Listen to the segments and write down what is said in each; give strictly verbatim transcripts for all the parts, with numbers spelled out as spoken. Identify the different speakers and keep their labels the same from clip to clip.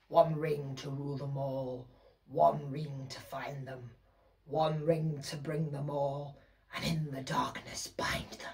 Speaker 1: One ring to rule them all, one ring to find them, one ring to bring them all, and in the darkness bind them.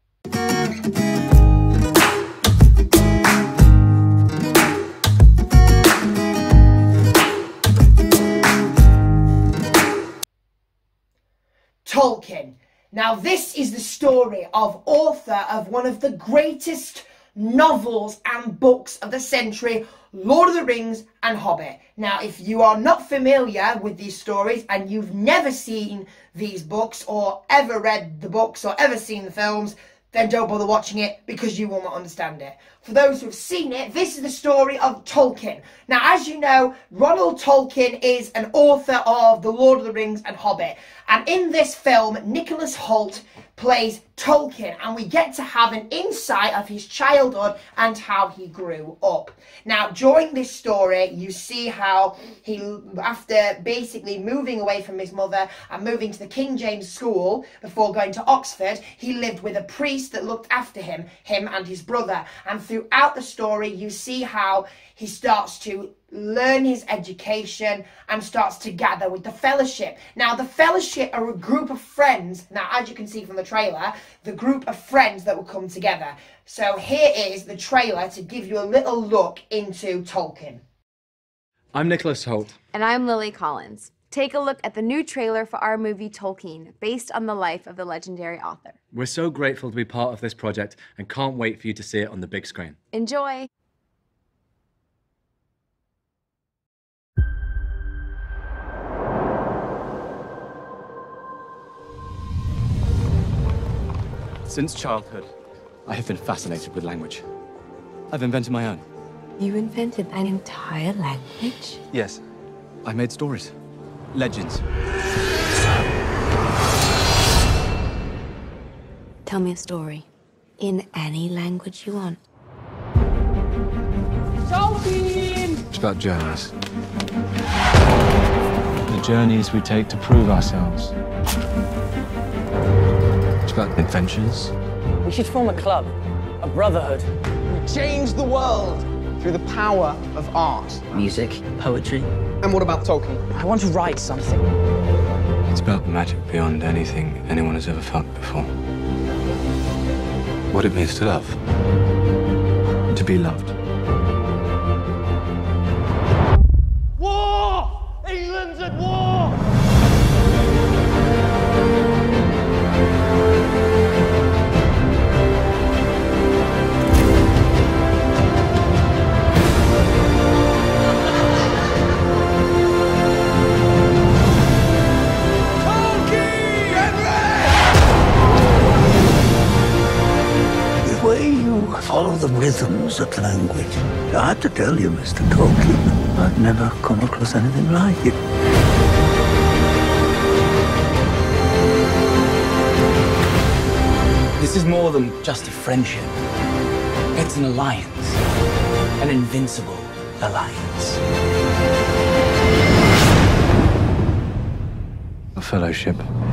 Speaker 1: Tolkien. Now this is the story of author of one of the greatest novels and books of the century, Lord of the Rings and Hobbit. Now if you are not familiar with these stories and you've never seen these books or ever read the books or ever seen the films, then don't bother watching it because you will not understand it. For those who have seen it, this is the story of Tolkien. Now, as you know, Ronald Tolkien is an author of The Lord of the Rings and Hobbit. And in this film, Nicholas Hoult plays Tolkien, and we get to have an insight of his childhood and how he grew up. Now, during this story, you see how he, after basically moving away from his mother and moving to the King James School before going to Oxford, he lived with a priest that looked after him, him and his brother. And throughout the story, you see how he starts to learn his education and starts to gather with the Fellowship. Now, the Fellowship are a group of friends. Now, as you can see from the trailer, the group of friends that will come together. So here is the trailer to give you a little look into Tolkien.
Speaker 2: I'm Nicholas Hoult.
Speaker 3: And I'm Lily Collins. Take a look at the new trailer for our movie Tolkien, based on the life of the legendary author.
Speaker 2: We're so grateful to be part of this project and can't wait for you to see it on the big screen.
Speaker 3: Enjoy!
Speaker 4: Since childhood, I have been fascinated with language. I've invented my own.
Speaker 5: You invented an entire language?
Speaker 4: Yes. I made stories. Legends.
Speaker 5: Tell me a story. In any language you want.
Speaker 4: Tolkien! It's about journeys. The journeys we take to prove ourselves. It's about adventures.
Speaker 6: We should form a club, a brotherhood.
Speaker 7: We change the world through the power of art.
Speaker 6: Music, poetry.
Speaker 7: And what about Tolkien?
Speaker 6: I want to write something.
Speaker 4: It's about magic beyond anything anyone has ever felt before. What it means to love. To be loved.
Speaker 7: War! England's at war!
Speaker 8: Follow the rhythms of language. I have to tell you, Mister Tolkien, I've never come across anything like it.
Speaker 6: This is more than just a friendship. It's an alliance. An invincible alliance.
Speaker 4: A fellowship.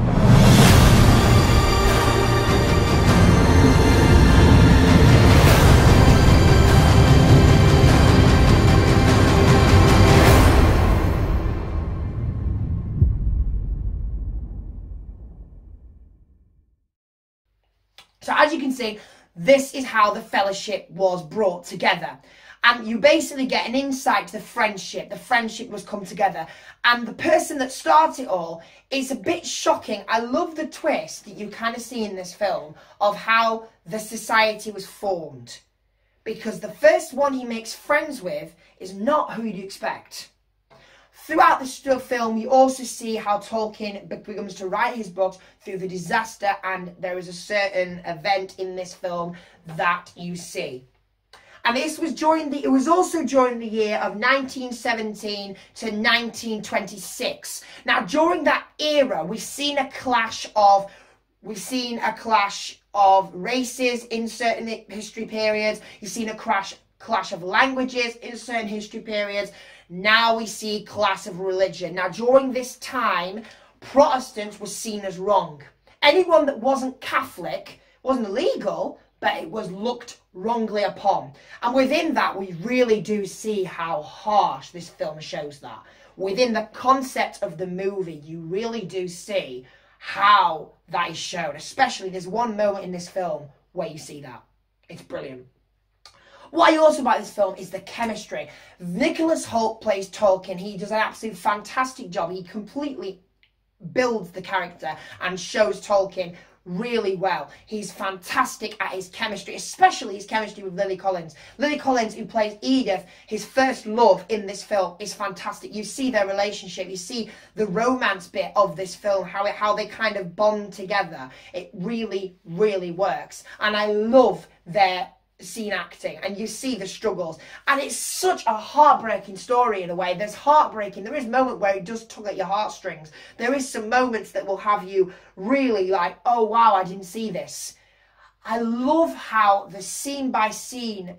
Speaker 1: So as you can see, this is how the Fellowship was brought together. And you basically get an insight to the friendship. The friendship was come together. And the person that started it all is a bit shocking. I love the twist that you kind of see in this film of how the society was formed. Because the first one he makes friends with is not who you'd expect. Throughout the film, you also see how Tolkien begins to write his books through the disaster, and there is a certain event in this film that you see. And this was during the, it was also during the year of nineteen seventeen to nineteen twenty-six. Now, during that era, we've seen a clash of, we've seen a clash of races in certain history periods. You've seen a crash, clash of languages in certain history periods. Now we see clash of religion. Now, during this time, Protestants were seen as wrong. Anyone that wasn't Catholic wasn't illegal, but it was looked wrongly upon. And within that, we really do see how harsh this film shows that. Within the concept of the movie, you really do see how that is shown. Especially, there's one moment in this film where you see that. It's brilliant. What I also like this film is the chemistry. Nicholas Hoult plays Tolkien. He does an absolute fantastic job. He completely builds the character and shows Tolkien really well. He's fantastic at his chemistry, especially his chemistry with Lily Collins. Lily Collins, who plays Edith, his first love in this film, is fantastic. You see their relationship, you see the romance bit of this film, how it, how they kind of bond together. It really, really works. And I love their scene acting, and you see the struggles, and it's such a heartbreaking story in a way. There's heartbreaking, there is a moment where it does tug at your heartstrings. There is some moments that will have you really like, oh wow, I didn't see this. I love how the scene by scene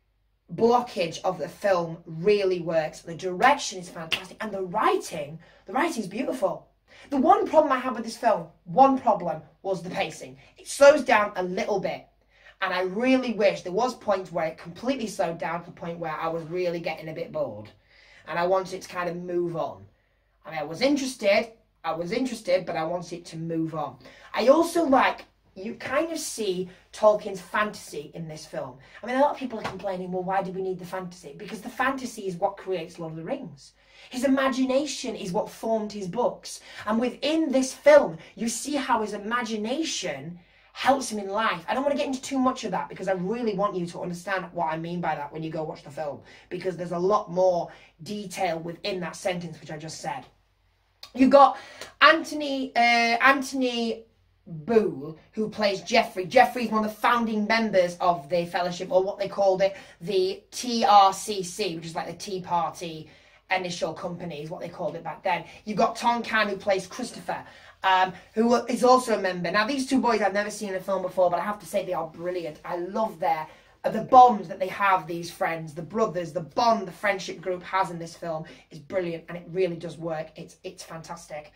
Speaker 1: blockage of the film really works. The direction is fantastic, and the writing, the writing is beautiful. The one problem I had with this film, one problem, was the pacing. It slows down a little bit. And I really wish there was points where it completely slowed down to the point where I was really getting a bit bored. And I wanted it to kind of move on. I mean, I was interested, I was interested, but I wanted it to move on. I also like, you kind of see Tolkien's fantasy in this film. I mean, a lot of people are complaining, well, why do we need the fantasy? Because the fantasy is what creates Lord of the Rings. His imagination is what formed his books. And within this film, you see how his imagination helps him in life. I don't want to get into too much of that because I really want you to understand what I mean by that when you go watch the film, because there's a lot more detail within that sentence which I just said. You've got Anthony, uh, Anthony Boole, who plays Geoffrey. Geoffrey's one of the founding members of the Fellowship, or what they called it, the T R C C, which is like the Tea Party initial company, is what they called it back then. You've got Tom Cann, who plays Christopher, Um, who is also a member. Now, these two boys I've never seen in a film before, but I have to say they are brilliant. I love their uh, the bond that they have, these friends, the brothers, the bond the friendship group has in this film is brilliant, and it really does work. It's it's fantastic.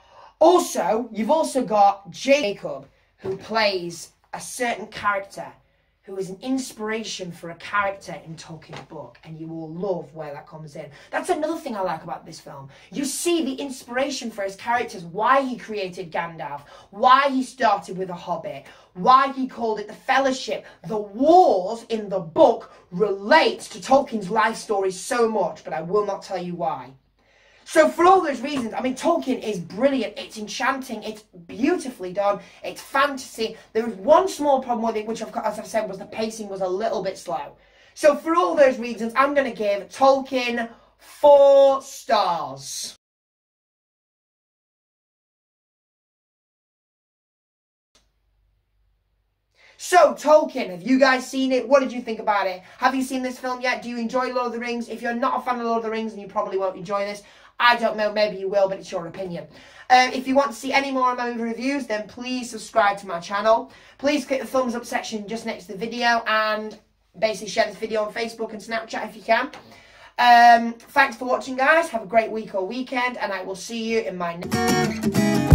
Speaker 1: Also, you've also got Jacob, who plays a certain character who is an inspiration for a character in Tolkien's book, and you will love where that comes in. That's another thing I like about this film. You see the inspiration for his characters, why he created Gandalf, why he started with a Hobbit, why he called it the Fellowship. The wars in the book relate to Tolkien's life story so much, but I will not tell you why. So for all those reasons, I mean, Tolkien is brilliant. It's enchanting. It's beautifully done. It's fantasy. There was one small problem with it, which, of course, as I said, was the pacing was a little bit slow. So for all those reasons, I'm going to give Tolkien four stars. So, Tolkien, have you guys seen it? What did you think about it? Have you seen this film yet? Do you enjoy Lord of the Rings? If you're not a fan of Lord of the Rings, then you probably won't enjoy this. I don't know, maybe you will, but it's your opinion. Um, if you want to see any more of my movie reviews, then please subscribe to my channel. Please click the thumbs up section just next to the video, and basically share this video on Facebook and Snapchat if you can. Um, thanks for watching, guys. Have a great week or weekend, and I will see you in my next...